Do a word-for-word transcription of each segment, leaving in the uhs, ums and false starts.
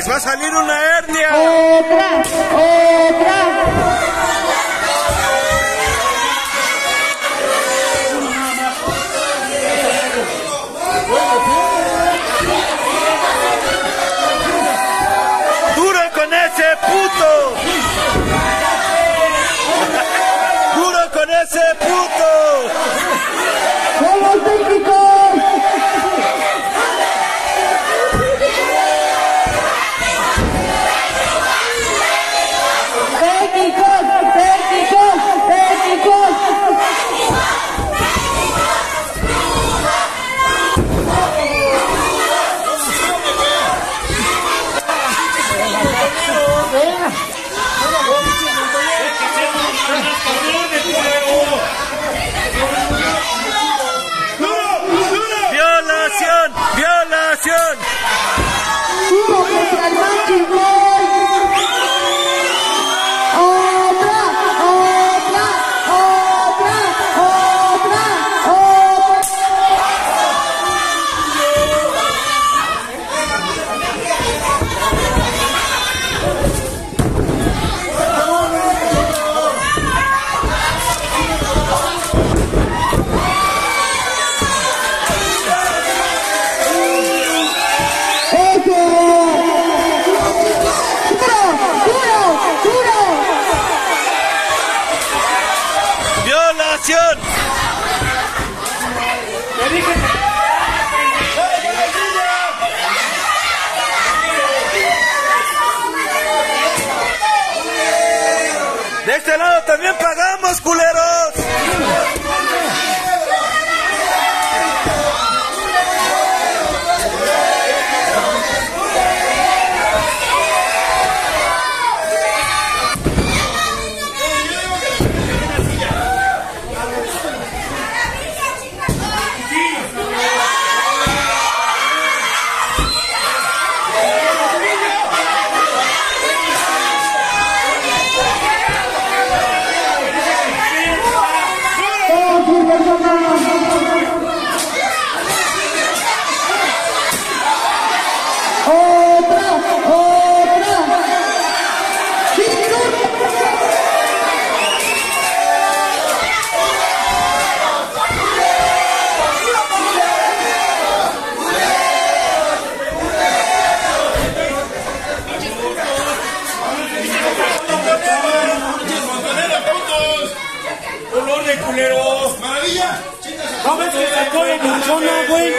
va a salir una hernia. Otra, otra. ¡Duro con ese puto! ¡Duro con ese puto! ¡Somos técnicos! ¡Técnicos! ¡Técnicos! ¡Técnicos! ¡Violación! ¡Violación! ¡Duro contra el máximo! ¡Otra! ¡Otra! ¡Otra! ¡Otra! ¡Violación! De este lado también pagamos, culeros. ¡Otra! ¡Otra! ¡Olor de culero! ¡Maravilla! ¿No ves que sacó de buchona, güey?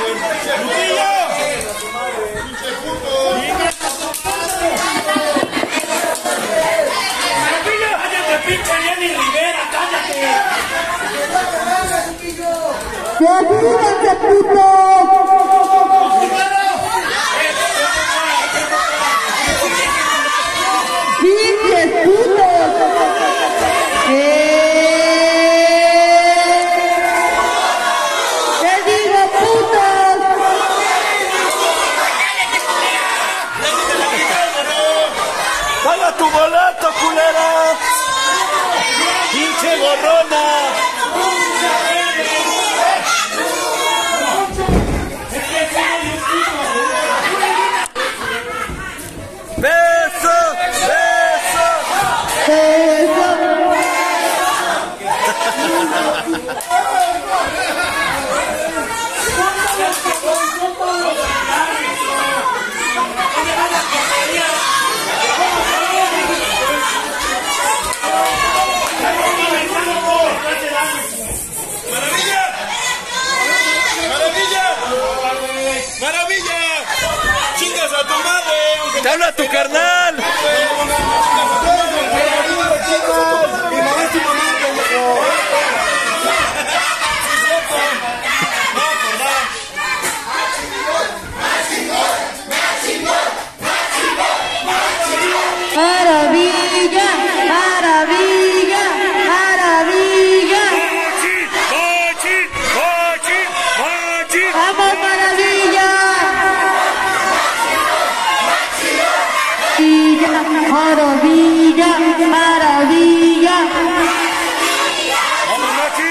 ¡Cállate, pinche Jenny Rivera! ¡Cállate! ¡Desvídense, puto! ¡Pinches putos! ¿Qué? ¡Te digo, putos! ¡Paga tu boleto, culera! ¡Pinche gorrona! ¡Beso! ¡Beso! ¡Eso! ¡Maravilla! ¡Maravilla! ¡Maravilla! ¡Chingas a tu madre! ¡Te habla tu carnal! ¡Maravilla! ¡Maravilla! ¡Maravilla! ¡Mochi! ¡Mochi! ¡Mochi! ¡Vamos, maravilla! ¡Maravilla! ¡Maravilla! ¡Vamos, Mochi!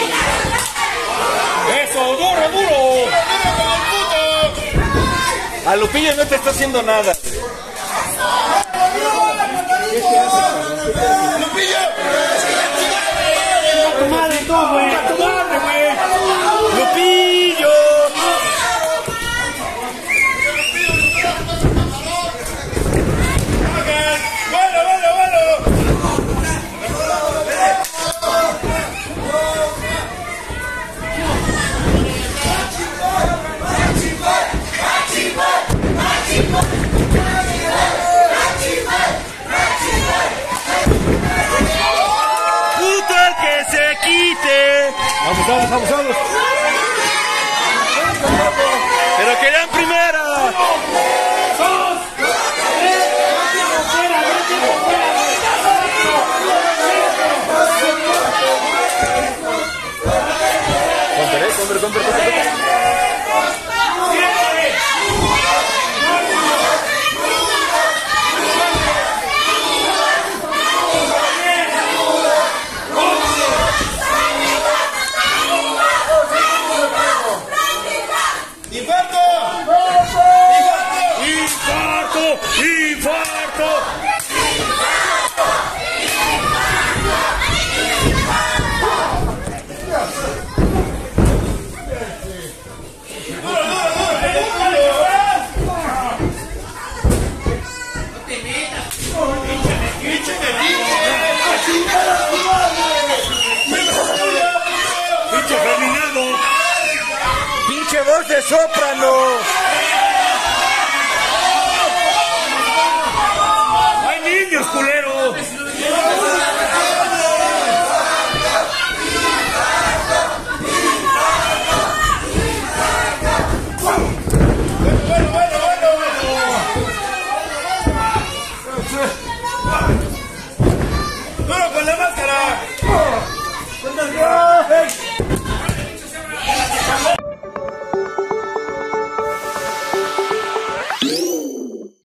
¡Eso! ¡Duro, duro! ¡A A Lupillo no te está haciendo nada. ¡Lupillo! ¡A tu madre tú, güey! ¡A tu madre, güey! ¡Lupillo! ¡Bueno, bueno, bueno! ¡Puto el que se quite! Vamos, vamos, vamos, vamos. ¡Pero querían primera! ¡Dos! ¡Tres! ¡Fuera, Compre, compre, compre, compre. ¡Infarto! ¡Infarto! ¡Infarto! ¡Pinche feminado! ¡Pinche voz de soprano! ¡Hay niños, culero! Bueno, bueno, bueno, bueno. ¡Duro con la máscara!